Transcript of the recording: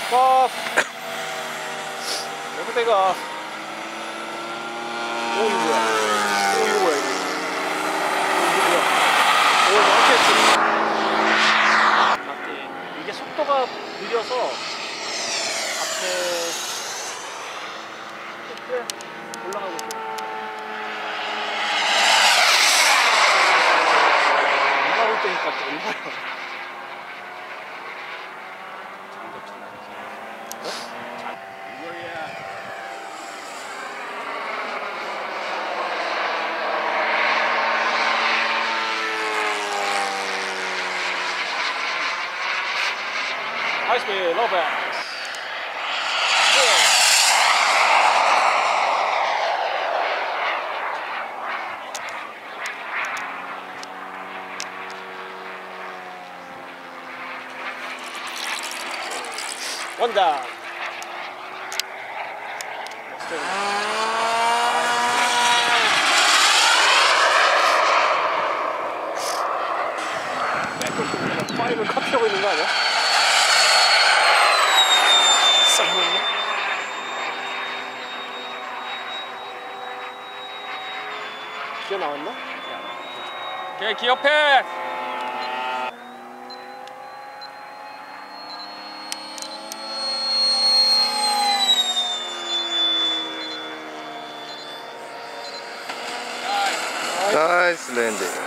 off. Never take off. 오, 이거 뭐야? 오, 이거 뭐야, 이거? 오, 마켓. 맞지. 이게 속도가 느려서 앞에 올라가고 있어. 올라올 때니까 또 올라가. High speed, low pass. One down. 파이브를 카피하고 있는 거 아니야? 기어 나왔나? 오케이, 기어 패스. 나이스 랜딩.